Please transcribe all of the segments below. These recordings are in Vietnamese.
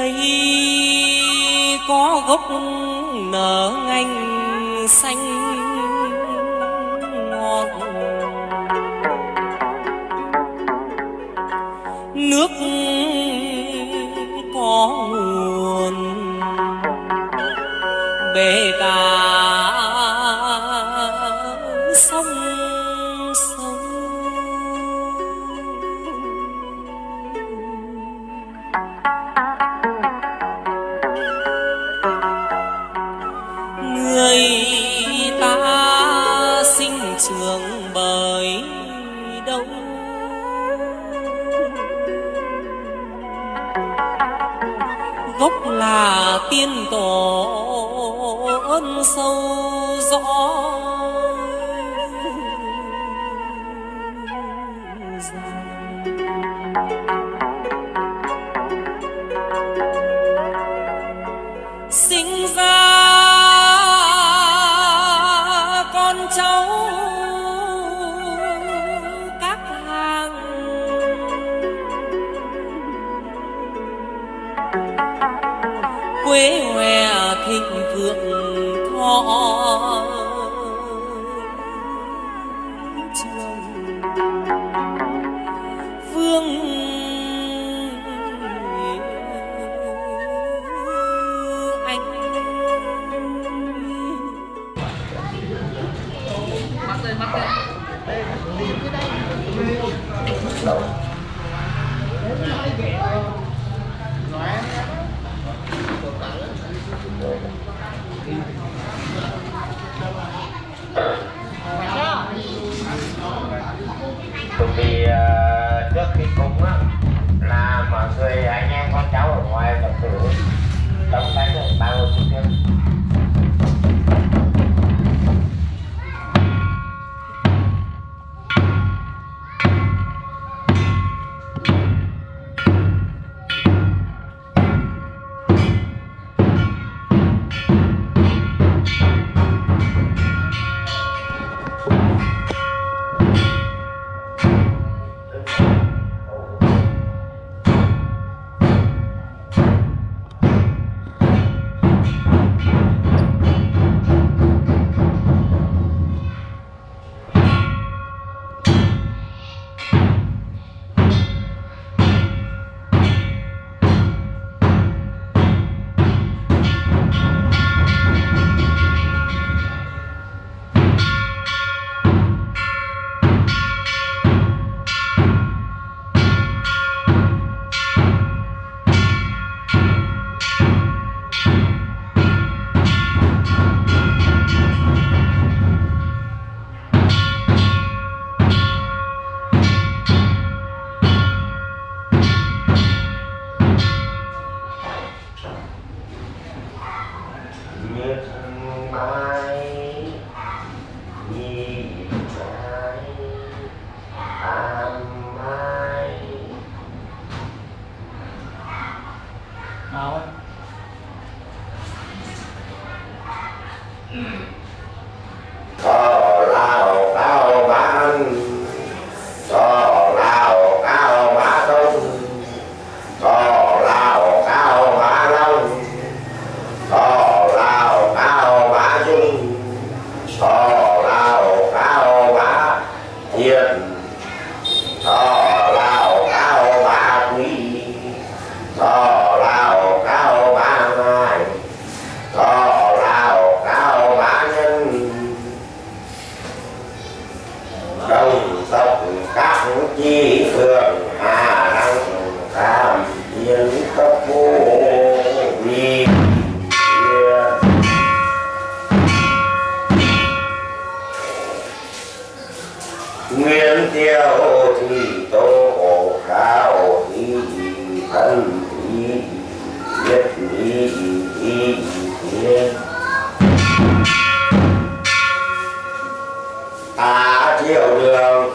cây có gốc nở ngành xanh ngọt, nước có nguồn bể cả sông sông. Người ta sinh trưởng bởi đâu, gốc là tiên tổ ơn sâu rõ ràng. Sinh ra con cháu các hàng, quê hoe thịnh vượng thọ trường. Vương vì trước khi cúng á là mọi người anh em con cháu ở ngoài tập thử đóng tay rồi bao nhiêu tiền. Nguyên tiêu thì tô khao thì thân thì biết thì chiều đường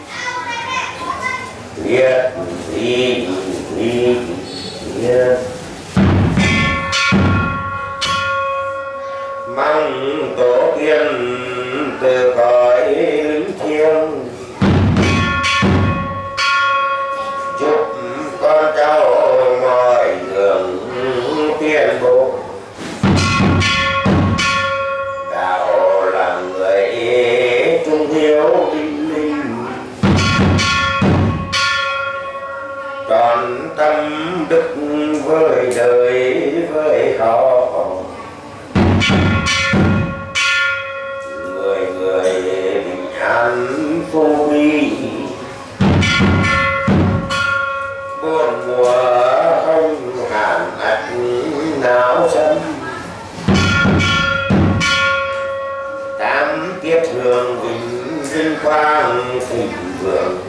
biết thì mong tổ tiên từ cõi linh thiêng chúc con cháu mọi đường còn tâm đức với đời với họ, người người bình an vô vi, buồn mùa không hàn ách não chân, tám kiếp thường vinh quang thịnh vượng.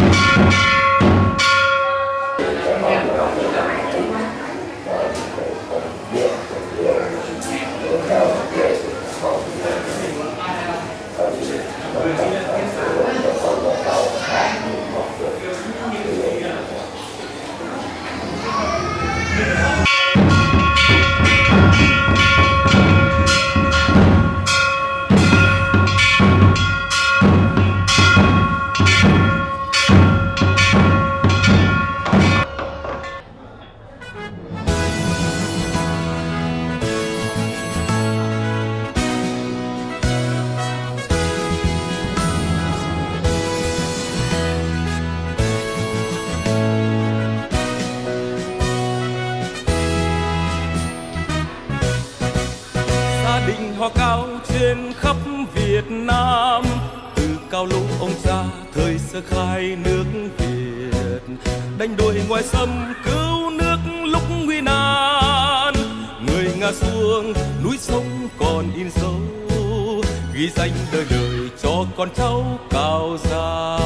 Họ cao trên khắp Việt Nam, từ cao lũ ông cha thời sơ khai nước Việt, đánh đuổi ngoài xâm cứu nước lúc nguy nan. Người ngã xuống núi sông còn in dấu, ghi danh đời đời cho con cháu cao xa.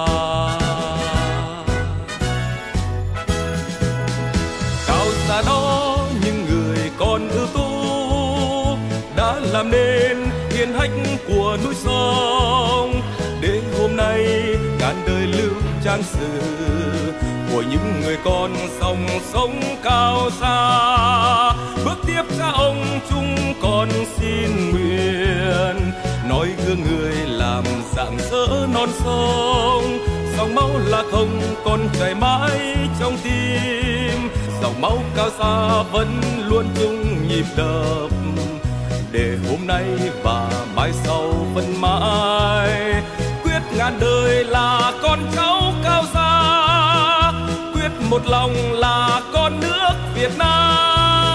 Cao xa đó những người còn ưu tú đã làm nên hiển hách của núi sông, để hôm nay ngàn đời lưu trang sử của những người con dòng sông cao xa. Bước tiếp cha ông chúng con xin nguyện, nói gương người làm rạng rỡ non sông. Dòng máu là không còn chảy mãi trong tim, dòng máu cao xa vẫn luôn chung nhịp đập, để hôm nay và mai sau vẫn mãi. Quyết ngàn đời là con cháu cao xa, quyết một lòng là con nước Việt Nam.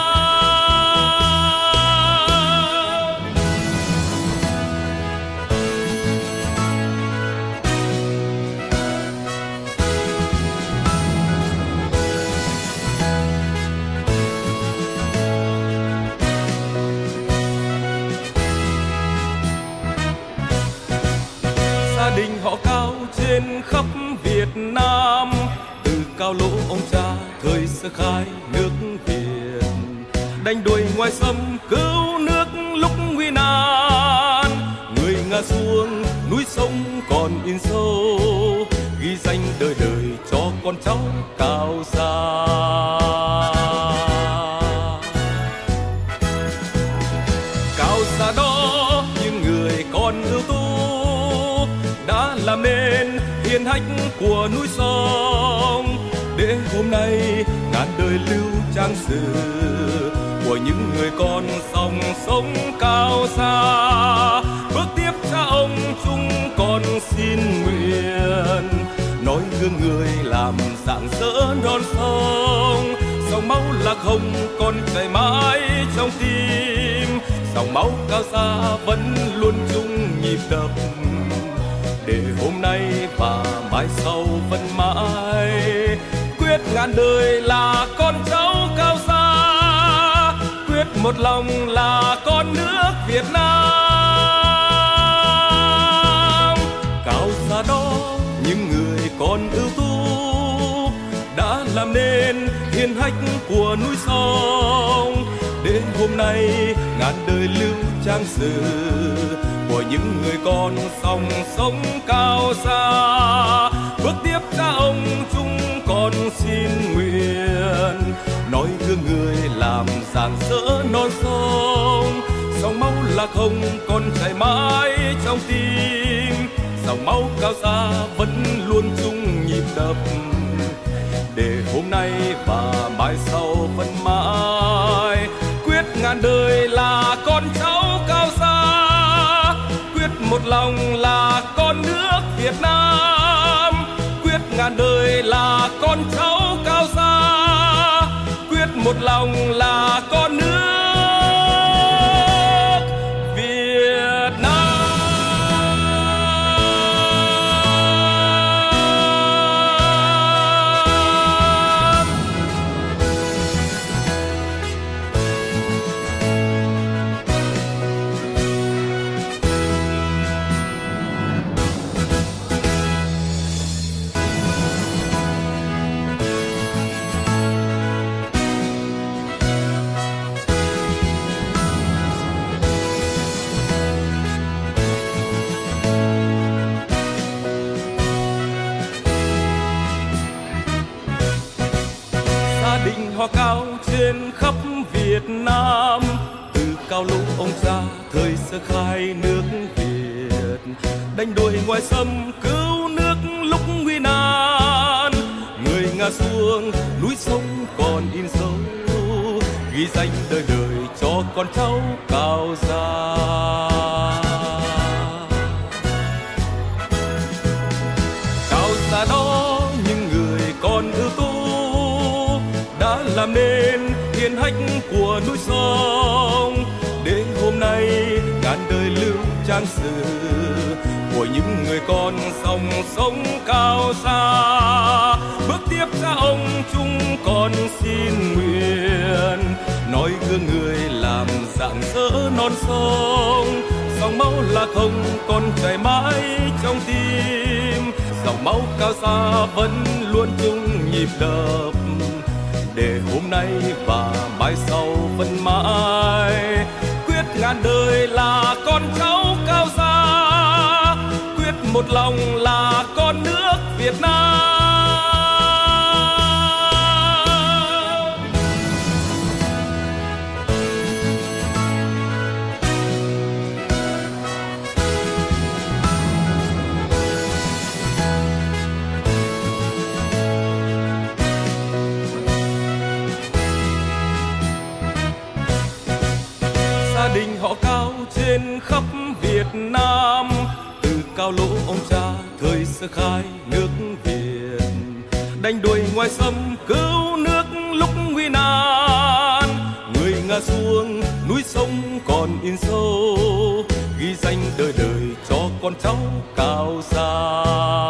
Gia đình họ cao trên khắp Việt Nam, từ cao lỗ ông cha thời sơ khai nước Việt, đánh đuổi ngoài xâm cứu nước lúc nguy nan. Người ngã xuống núi sông còn in sâu, ghi danh đời đời cho con cháu cao xa. Cao xa đó những người con ưu tú đã làm nên hiển hách của núi sông, để hôm nay ngàn đời lưu trang sử của những người con dòng sông cao xa. Bước tiếp cha ông chúng con xin nguyện, nói gương người làm rạng rỡ non sông. Dòng máu là không còn chảy mãi trong tim, dòng máu cao xa vẫn luôn chung nhịp đập, để hôm nay và mai sau vẫn mãi. Quyết ngàn đời là con cháu cao xa, quyết một lòng là con nước Việt Nam. Cao xa đó những người con ưu tú đã làm nên hiển hách của núi sông, để hôm nay ngàn đời lưu trang sử của những người con dòng sông cao xa. Bước tiếp cha ông chúng con xin nguyện, nói gương người làm rạng rỡ non sông. Dòng máu là không còn chảy mãi trong tim, dòng máu cao xa vẫn luôn chung nhịp đập, để hôm nay và mai sau vẫn mãi. Quyết ngàn đời là con cháu cao xa, quyết một lòng là con nước Việt Nam. Quyết ngàn ngàn đời là con cháu Cao Gia, quyết một lòng là con nước Việt Nam. Họ Cao trên khắp Việt Nam, từ cao lũ ông cha thời sơ khai nước Việt, đánh đuổi ngoài xâm cứu nước lúc nguy nan. Người ngã xuống núi sông còn in dấu, ghi danh đời đời cho con cháu Cao Gia. Cao Gia đó những người con ưu tú đã làm nên hiển hách của núi sông, để hôm nay ngàn đời lưu trang sử của những người con dòng sông Cao Gia. Bước tiếp cha ông chúng con xin nguyện, nói gương người làm rạng rỡ non sông. Dòng máu là không còn chảy mãi trong tim, dòng máu Cao Gia vẫn luôn chung nhịp đập, để hôm nay và mai sau vẫn mãi. Quyết ngàn đời là con cháu Cao Gia, quyết một lòng là con nước Việt Nam. Gia đình họ Cao trên khắp Việt Nam, từ cao lũ ông cha thời sơ khai nước Việt, đánh đuổi ngoài xâm cứu nước lúc nguy nan. Người ngã xuống núi sông còn in sâu, ghi danh đời đời cho con cháu Cao Gia.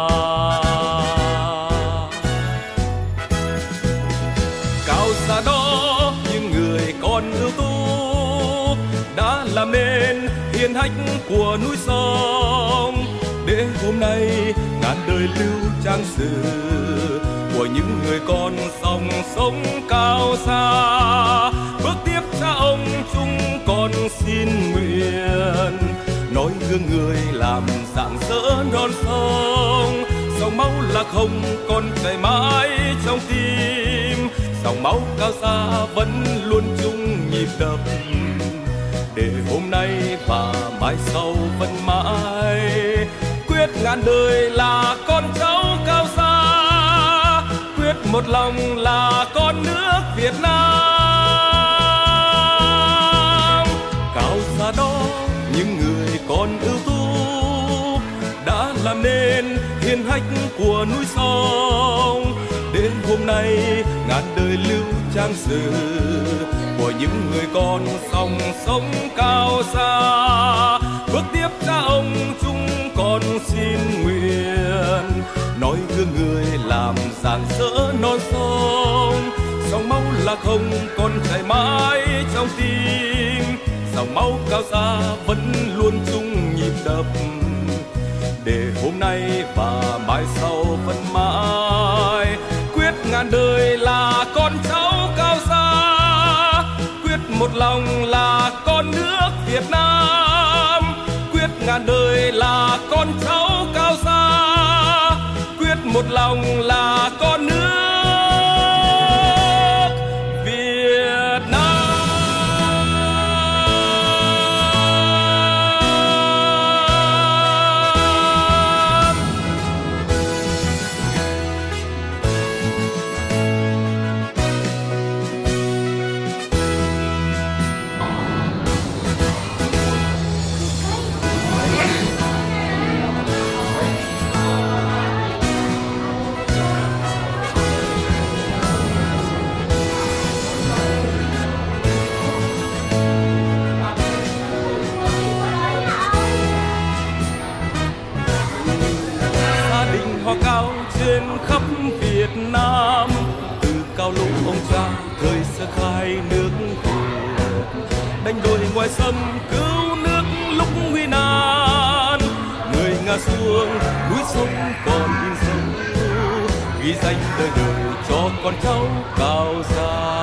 Cao Gia đó những người con ưu tú đã làm nên hiển hách của núi sông, để hôm nay ngàn đời lưu trang sử của những người con dòng sông Cao Gia. Bước tiếp cha ông chúng con xin nguyện, nói gương người làm rạng rỡ non sông. Dòng máu là không còn chảy mãi trong tim, dòng máu Cao Gia vẫn luôn chung nhịp đập, để hôm nay và mai sau vẫn mãi. Quyết ngàn đời là con cháu Cao Gia, quyết một lòng là con nước Việt Nam. Cao Gia đó những người con ưu tú đã làm nên hiển hách của núi sông, đến hôm nay ngàn đời lưu trang sử của những người con dòng sông Cao Gia. Bước tiếp cha ông chúng con xin nguyện, nói gương người làm rạng rỡ non sông. Dòng máu là không còn chảy mãi trong tim, dòng máu Cao Gia vẫn luôn chung nhịp đập, để hôm nay và mai sau vẫn mãi. Quyết ngàn đời là con cháu Cao Gia, quyết một lòng là con nước Việt Nam. Quyết ngàn đời là con cháu Cao Gia, quyết một lòng là con nước Việt Nam. ngoài xâm cứu nước lúc nguy nan. Người ngã xuống núi sông còn in dấu, ghi danh đời đời cho con cháu cao xa.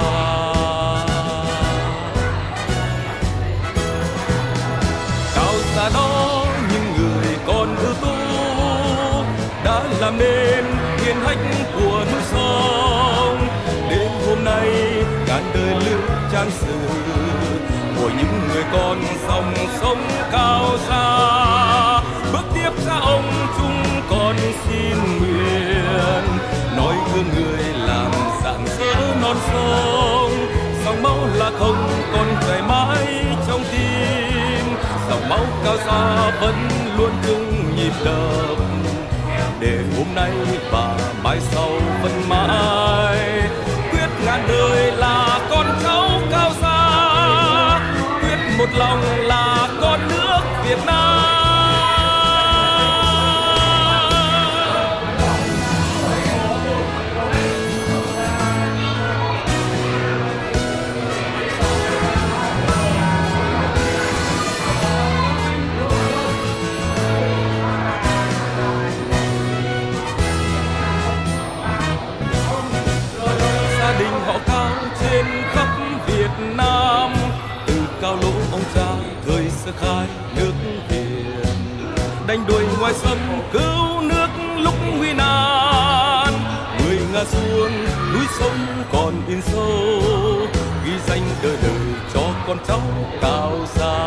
Cao xa đó những người còn ưu tú đã làm nên hiển hách của núi sông. Đến hôm nay ngàn đời lưu trang sử của những người con dòng sông cao xa. Bước tiếp cha ông chúng con xin nguyện nói gương người làm rạng rỡ non sông. Dòng máu là không còn chảy mãi trong tim, dòng máu cao xa vẫn luôn chung nhịp đập, để hôm nay và mai sau vẫn mãi. Quyết ngàn đời là con cháu cao xa, quyết một lòng là con nước Việt Nam. Trên khắp Việt Nam, từ cao lỗ ông cha thời sơ khai nước Việt, đánh đuổi ngoài xâm cứu nước lúc nguy nan. Người ngã xuống núi sông còn in sâu, ghi danh đời đời cho con cháu cao xa.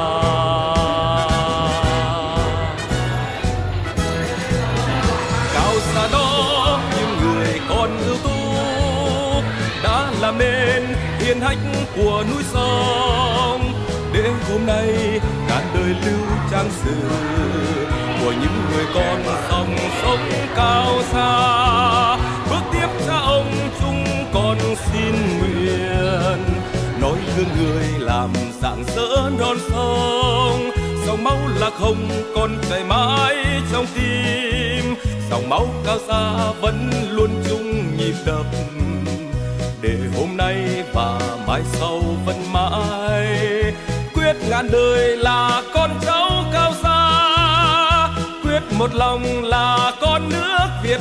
Cao xa đó những người còn ưu tú đã làm nên hiển hách của núi sông. Để hôm nay ngàn đời lưu trang sử của những người con dòng sông cao xa. Bước tiếp cha ông chúng con xin nguyện nói gương người làm rạng rỡ non sông. Dòng máu lạc hồng còn chảy mãi trong tim, dòng máu cao xa vẫn luôn chung nhịp đập, để hôm nay và mai sau vẫn mãi. Quyết ngàn đời là con cháu cao xa, quyết một lòng là con nước Việt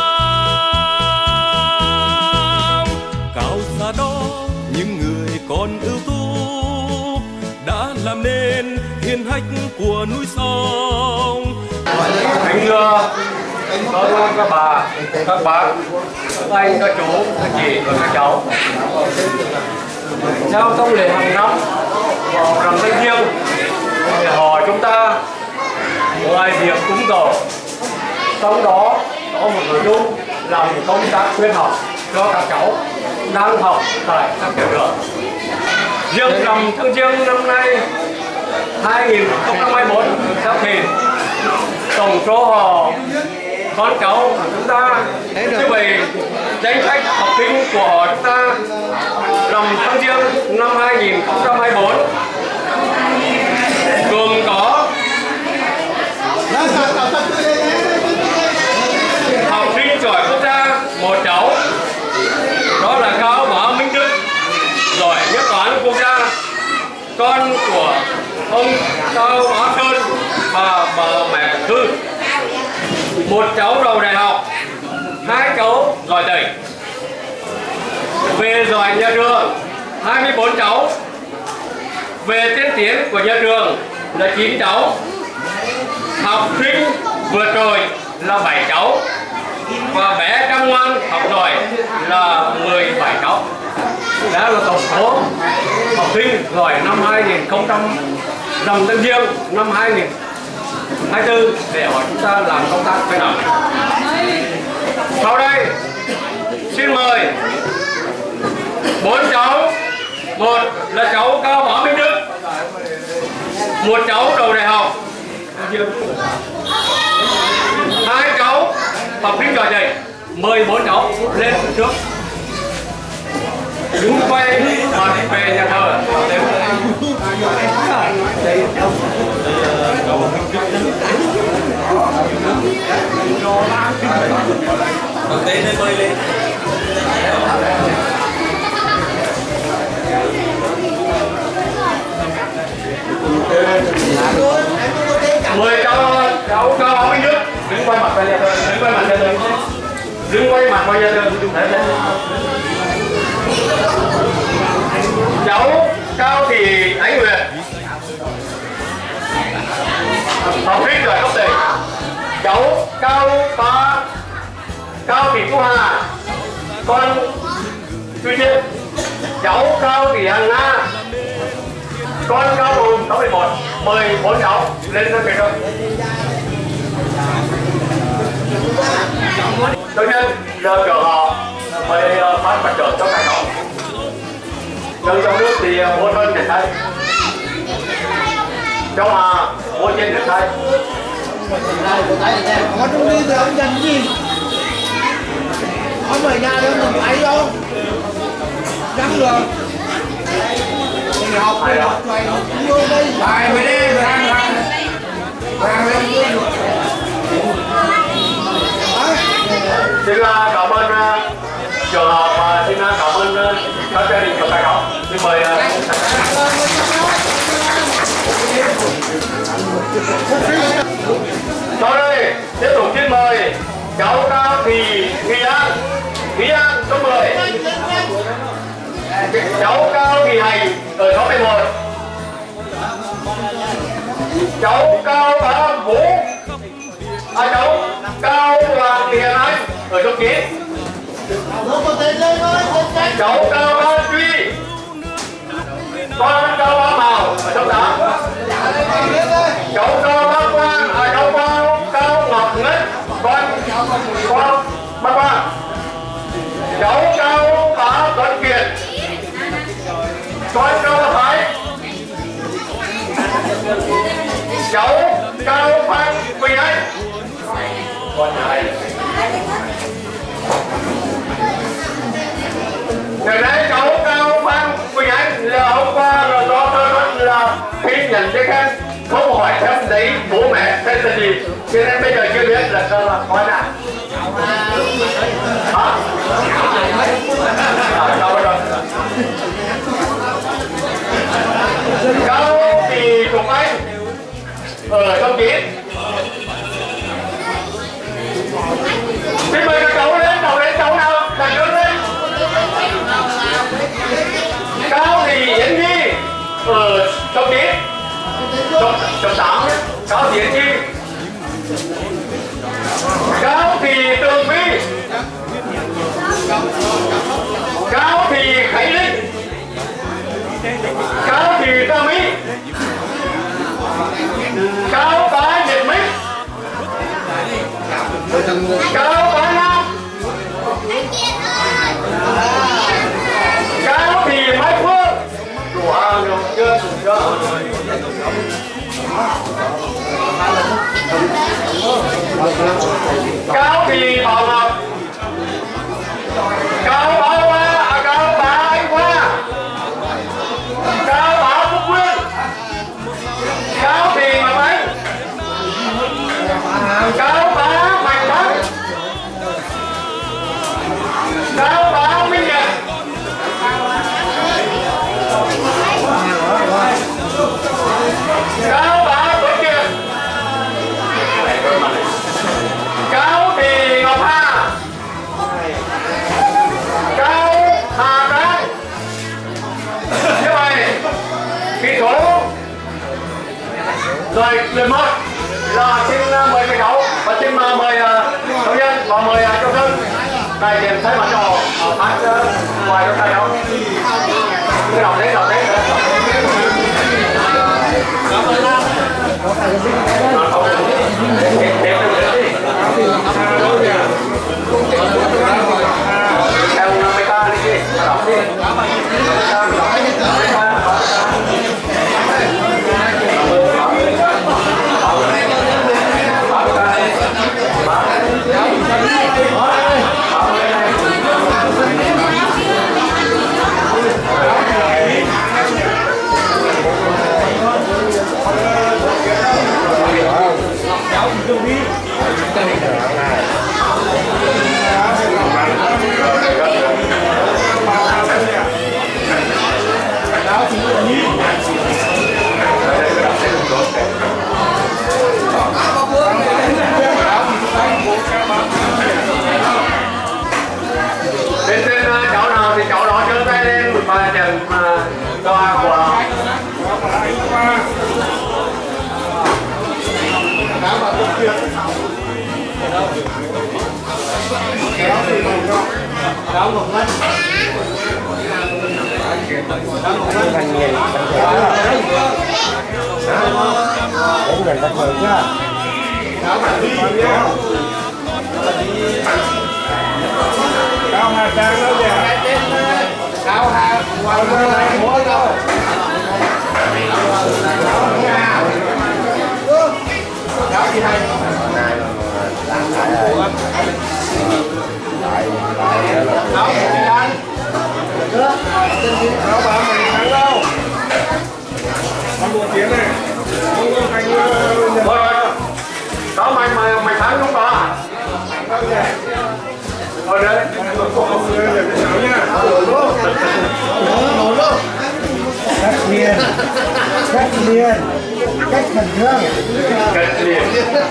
Nam. Cao xa đó những người còn ưu tú đã làm nên hiển hách của núi sông. Kính thưa các bà, các bác, các anh, các chú, các chị và các cháu. Theo thông lệ hàng năm vào rằm Thanh Thiêng, để họ chúng ta ngoài việc cúng cầu, trong đó có một nội dung làm công tác khuyến học cho các cháu đang học tại các trường trường. Riêng rằm Thanh Thiêng năm nay 2024 sắp thìn, tổng số họ con cháu của chúng ta như vậy, danh sách học sinh của họ chúng ta rằm Thanh Thiêng năm 2024 gồm có học sinh giỏi quốc gia một cháu, đó là Cao Bá Minh Đức, giỏi nhất toán quốc gia, con của ông Cao Bá Sơn và bà mẹ Thư. Một cháu đầu đại học, 2 cháu giỏi tỉnh. Về giỏi nhà trường 24 cháu. Về tiên tiến của nhà trường là 9 cháu. Học sinh vượt trội là 7 cháu. Và bé chăm ngoan học giỏi là 17 cháu. Đó là tổng số học sinh giỏi năm 2000 rằm Thanh Thiêng năm 2024 để họ chúng ta làm công tác khuyến học. Sau đây xin mời 4 cháu. Một là cháu Cao Bá Minh Đức, một cháu đầu đại học, 2 cháu học sinh giỏi dạy. Mời 4 cháu lên trước, đứng quay mặt về nhà thờ. Bằng tay lên bơi lên. quay mặt vào nhà thờ, đứng quay mặt nhà thờ, đứng quay mặt vào nhà thờ. Cháu Cao Thị Ánh Nguyệt, học sinh giỏi cấp tỉnh. Cháu Cao Thị Thu Hà, con Tuy Nhiên. Cháu Cao Thị Hằng Nga, con Cao Hùng 61. Mời 4 cháu lên sân khấu. Đầu tiên giờ chở họ mời phát mặt trời cho các cháu. Dân trong nước thì mua thân để thay, trong Hà mua trên để thay. Có trong đi thì ông dành gì? Ông ở nhà đâu mình phải đâu? Rắn được. Mình học thì học xoay vô đây. Bài mới đi, Hoàng lên vô. Xin cảm ơn trường học và xin cảm ơn các gia đình của các cháu. Xin mời sau đây tiếp tục xin mời cháu Cao Thị Thúy An số 10, cháu Cao Thị Hành ở số 11, cháu Cao Bá Vũ, cháu Cao Hoàng Thị Hằng Anh ở số 9, cháu Cao Bá Duy, con Cao Bá Mào ở số 8, cháu Cao Bá Quang, cháu Cao Ngọc Ngân, con Bá Quang, cháu Cao Bá Tuấn Kiệt, con Cao Bá Thái, cháu Cao Phan Quỳnh Anh, con nhà này. Ngày nay cháu Cao Phan Quỳnh Anh là hôm qua rồi do tôi là khi nhận cái khen không hỏi thăm đấy bố mẹ tên là gì, cho nên bây giờ chưa biết là con nào. Hả? Cao Thị Tùng Anh ở trong 9. Xin mời các cháu lên, cháu nào đặt đứng lên. Cao Thị Yến Nhi ở trong 9, trong 8. Cao Thị Yến Nhi, Cao Thị Tường Vi, Cao Thị Khánh Linh, Cao Thị Gia Mỹ, Cao Bá Nhật Minh, Cao Bá Nam, Cao Thị Mai Phương, đủ hàng được chưa? Cao Thị Bảo Ngọc, Cao Bá Anh Hoa, Cao Bá Phúc Nguyên, Cao Thị Ngọc Anh, Cao Bá Mạnh Thắng, Cao Bá Minh Nhật, Cao Bá Tuấn Kiệt, Cao Thị Ngọc Hà, Cao Hà Trang. Như vậy khi số rồi lần 1 là xin mời các cháu và xin mời công nhân và mời châu dân đại diện thay mặt cho hát ngoài cho các cháu. Cái đầu đấy. Theo 50k đi chứ. cho của thành nhìn thành thể đến gần thành thể chưa cao hà trang đó kìa cao hà vào đây múa đâu cao gì hay Đâu bà mày thắng đâu? Thắng 1 tiếng này. Không có thành đó mày thắng đúng không ạ? Thôi đấy. Cách liền. Cách liền. Cách khẩn trương. Cách liền.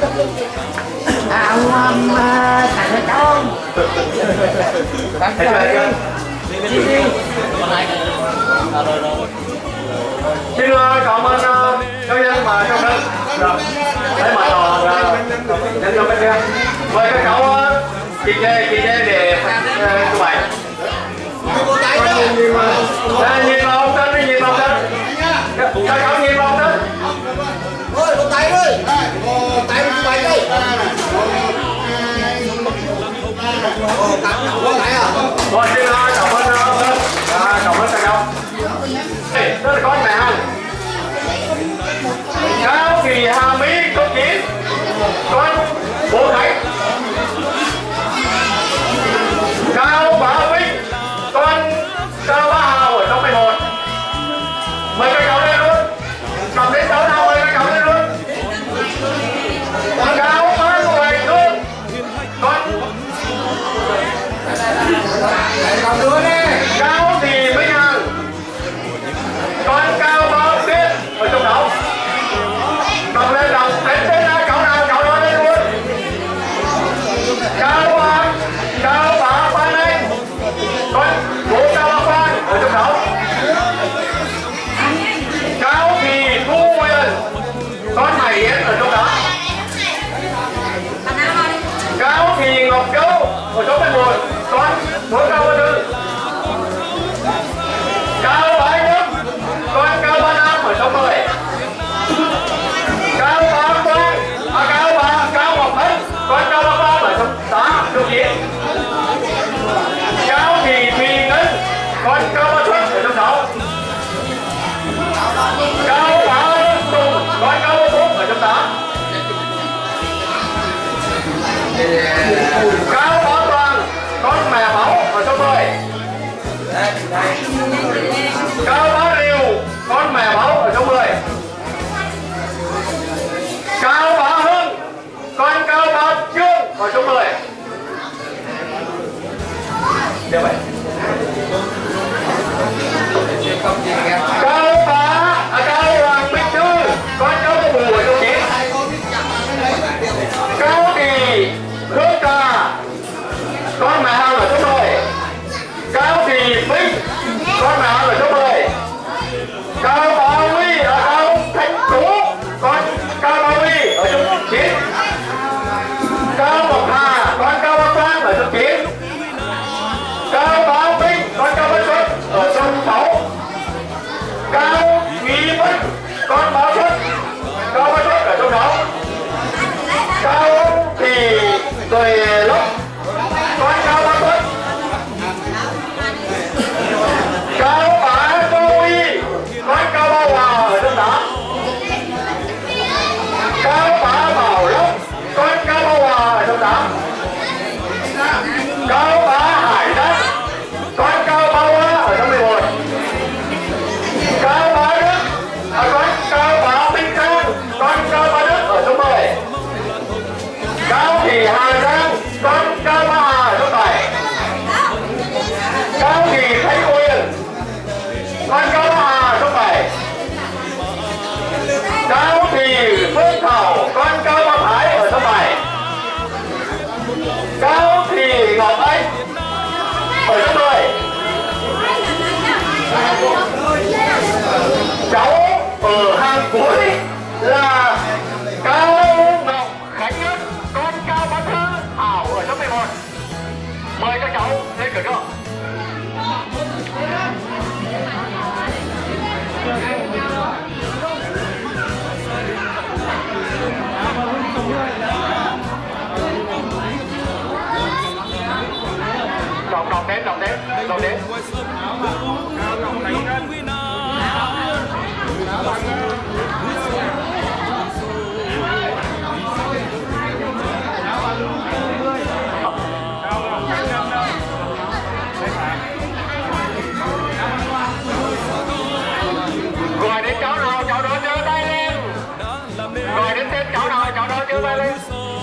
Ông thằng cái con. Thằng cái Xin cảm ơn các nhân mà trong đất đấy mà nhân cho bên kia mời các cháu chị Lê để chụp ảnh nhìn vào ông Tân đi, nhìn vào ông Tân các cháu nhìn vào ông Tân ôi một tay ơi một tay chụp ảnh đi có tay à rồi xin cảm ơn ông Tân cảm ơn các cháu đây là con mẹ Hằng Cao Kỳ Hà Mỹ cấp 9 con Bố Khánh Cao Bá Vinh con Cao Bá Hào ở trong 11 mời các cháu lên luôn cầm đến cháu nào mời các cháu lên luôn Cao Bá Hoài Thương con cầm đứa đi Cao Thị Minh Hằng con Cao Bá Tuyết ở trong đó đọc lên đọc đến tên ra cháu nào cháu đó lên luôn Cao Bá Phan Anh con bố Cao Bá Phan ở trong đó Cao Thị Thu Huyền con Hải Yến ở trong đó Cao Thị Ngọc Châu ở trong 11 con bố Cao Bá Tư Cao Bá Nhâm con Cao Bá Nam ở trong 10 Cao Ngọc Hân con Cao Bá Quang ở trong 8 trong 9 Cao Thị Thùy Ngân con Cao Bá Thuận ở trong 6 Cao Bá Tùng con Cao Bá Phúc ở trong 8 Cao Bá Toàn con Mẹ Bảo ở trong 10 Cao Bá Riêu con Mẹ Bảo ở trong 10 Cao Bá Hưng con Cao Bá Trương ở trong 10 Điều vậy Cao Hoàng Minh Thư con Cao Bá Bù ở trong 9 Cao Thị Hương Trà con Mẹ Hằng ở trong 10 Cao Thị Vinh con Mẹ Hằng ở trong 10 Cao Bá Huy Cao Thanh Tú con Cao Bá Huy ở trong 9 Cao Ngọc Hà con Cao Bá Quang ở trong 9 Cao cuối là Cao Ngọc Khánh Nhất, con Cao Bá Thư Hảo ở lớp 11. Mời các cháu lên cửa trước. Đồng đến. Gọi đến cháu nào, cháu đó giơ tay lên. Gọi đến tên cháu nào, cháu đó giơ tay lên.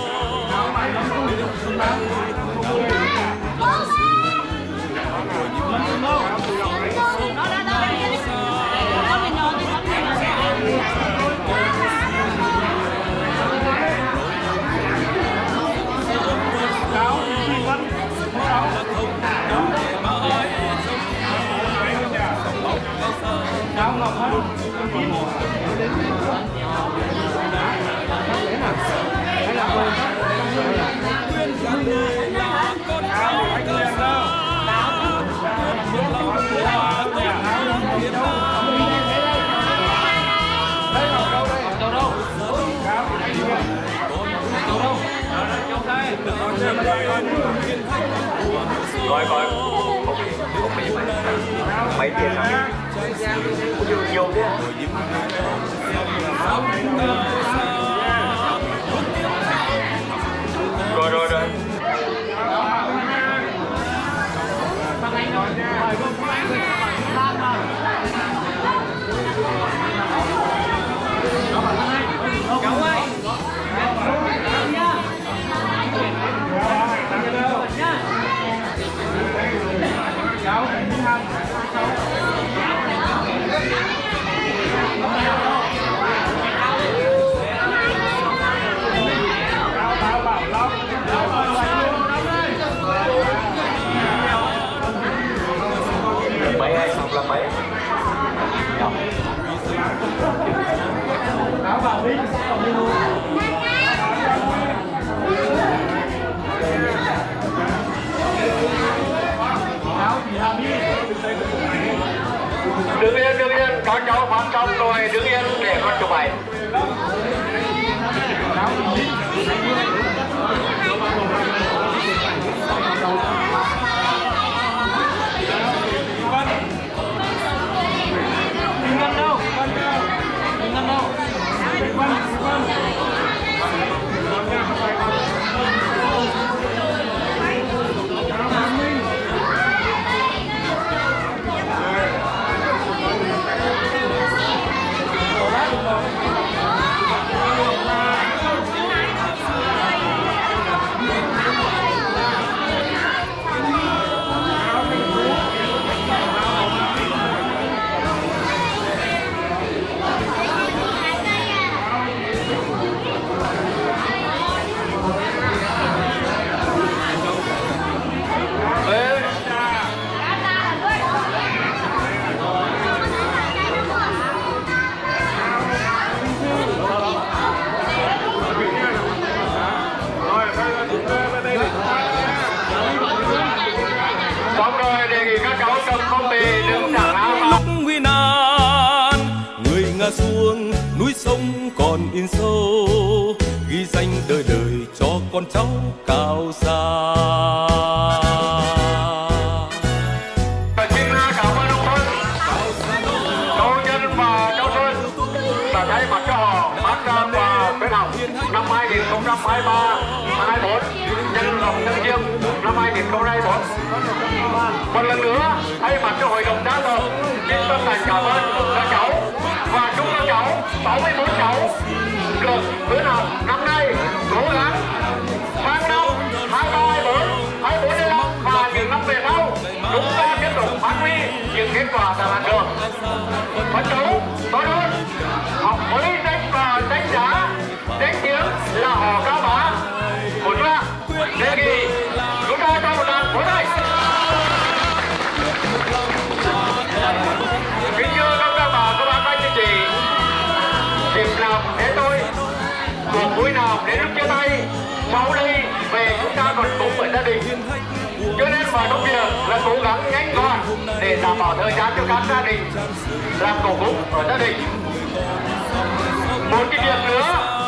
Coi không bị mấy tiền hả? Vô chứ. Rồi. Cháu ơi. Mấy ai xong là mấy. Đảo vào đi luôn. Đứng yên, các cháu phát xong rồi đứng yên để con chụp ảnh. Xuống núi sông còn in sâu, ghi danh đời đời cho con cháu Cao xa. Xin cảm ơn ông Tuấn, Châu Nhân và Châu Xuân đã thay mặt cho họ phát ra quà khuyến học năm 2023-24 nhân lòng nhân riêng năm 2024. Một lần nữa thay mặt cho hội đồng giám khảo xin chân thành cảm ơn các cháu và chúc các cháu 64 cháu được khuyến học năm nay cố gắng sang năm 23-24 và những năm về sau chúng ta tiếp tục phát huy những kết quả đã đạt được. Phấn đấu tốt hơn, học với danh và danh giá, danh tiếng là họ Cao Bá. Một là đề nghị chúng ta cho một tràng vỗ tay. Kính thưa các bà, các bác, anh chị, buổi nào đến lúc chia tay, sau đây về chúng ta còn cùng với gia đình. Cho nên mọi công việc là cố gắng nhanh gọn để đảm bảo thời gian cho các gia đình làm tổ cúng ở gia đình. Một cái việc nữa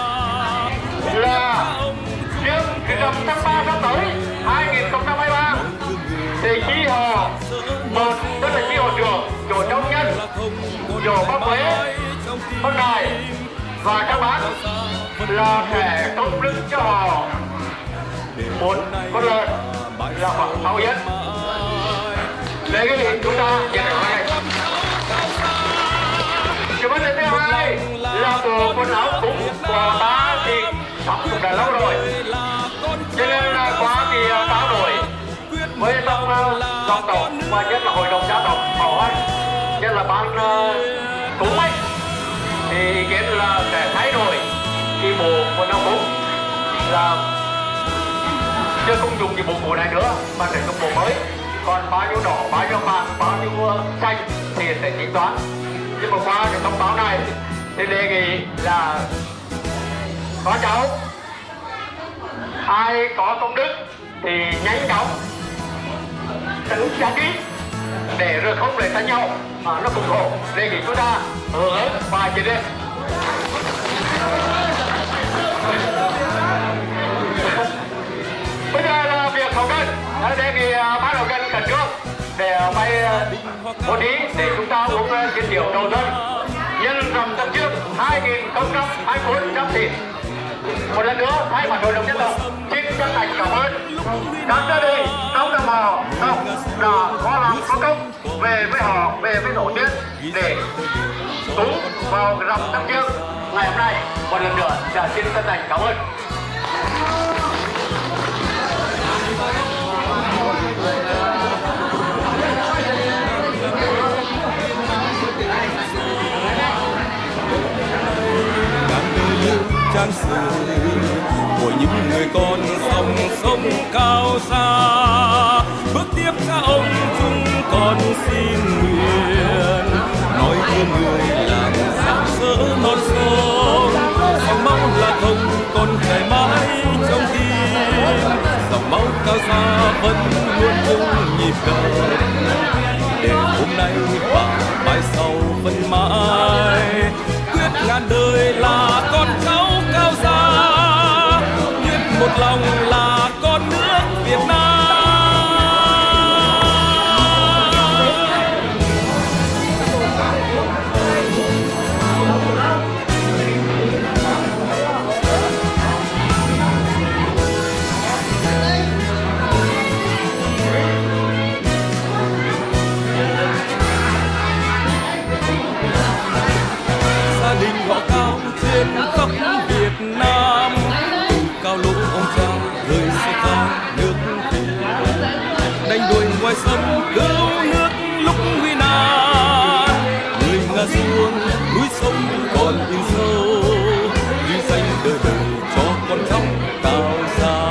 là trước cái rằm tháng 3 sắp tới 2023 thì chi họ một tức là chi họ trưởng, chỗ trong nhân, chỗ bác Quế, bác Đài và các bác là sẽ công đức cho họ một con lợn là khoảng 6 yến. Để cái gì chúng ta nhận được này. Cái vấn đề thứ hai là bộ quần áo cúng của ta thì sắp cũng đã lâu rồi, cho nên là qua thì trao đổi với trong dòng tộc và nhất là hội đồng gia tộc họ anh, nhất là ban cúng ấy, thì ý kiến là sẽ thay đổi cái bộ quần áo cúng là chưa không dùng cái bộ cũ này nữa mà sẽ dùng bộ mới. Còn bao nhiêu đỏ, bao nhiêu vàng, bao nhiêu xanh thì sẽ tính toán. Nhưng mà qua cái thông báo này thì đề nghị là có cháu ai có công đức thì nhanh chóng tự trả ký để rồi không để đánh nhau mà nó cùng khổ. Đề nghị chúng ta hưởng ứng và chỉ lên. Bây giờ là việc hậu cân, đề nghị ban hậu cân khẩn trương để bay bố trí để chúng ta uống cái rượu đầu xuân nhân rằm tháng trước 2024 năm thìn. Một lần nữa thay mặt hội đồng nhân tộc xin chân thành cảm ơn các gia đình trong đồng bào tộc đã có làm có công về với họ, về với tổ tiên để cúng vào rằm tháng trước ngày hôm nay. Một lần nữa xin chân thành cảm ơn. Trang sử của những người con dòng sông cao xa, bước tiếp cha ông chúng con xin nguyện nói với người làm sáng sỡ non sông, dòng máu là không còn chảy mãi trong tim, dòng máu cao xa vẫn luôn chung nhịp cầu để hôm nay và mai sau vẫn mãi quyết ngàn đời là con cháu cao xa, quyết một lòng là con nước Việt Nam. Gia đình họ Cao trên khắp Việt Nam, cao lũ ông cha người sẽ cao nước Việt, đánh đuổi ngoài sân cứu nước lúc nguy nan, người ngã xuống núi sông còn in sâu, ghi danh đời đời cho con cháu Cao xa.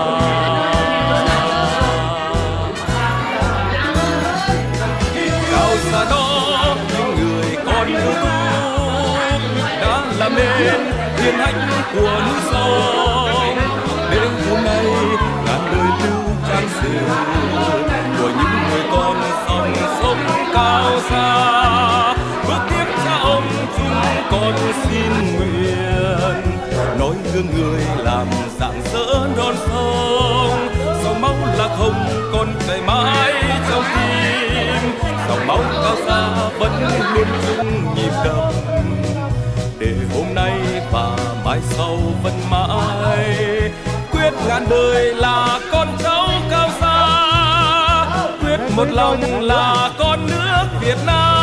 Cao xa đó những người con ưu tú đã làm nên hiển hách của núi sông, đến hôm nay ngàn đời lưu trang sử của những người con dòng sông cao xa. Bước tiếp cha ông chúng con xin nguyện nói gương người làm rạng rỡ non sông, dòng máu là không còn chảy mãi trong tim, dòng máu cao xa vẫn luôn chung nhịp đập để hôm nay và mai sau vẫn mãi quyết ngàn đời là con cháu Cao xa, quyết một lòng là con nước Việt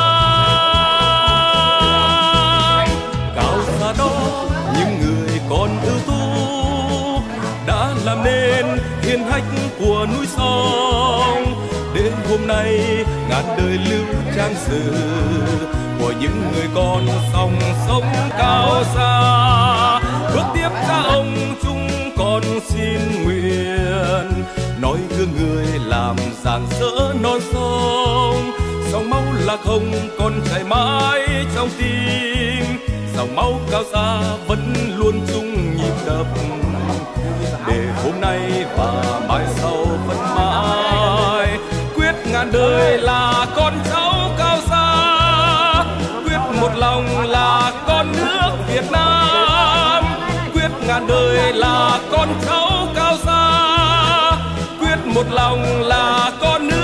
Nam. Cao xa đó những người con ưu tú đã làm nên hiển hách của núi sông, đến hôm nay ngàn đời lưu trang sử của những người con dòng sông cao xa. Bước tiếp cha ông chúng con xin nguyện nói gương người làm rạng rỡ non sông, dòng máu là không còn chảy mãi trong tim, dòng máu Cao Xa vẫn luôn chung nhịp đập, để hôm nay và mai sau vẫn mãi quyết ngàn đời là con cháu Cao Xa, quyết một lòng là con nước Việt Nam, quyết ngàn đời là con cháu Cao Xa, quyết một lòng là con nước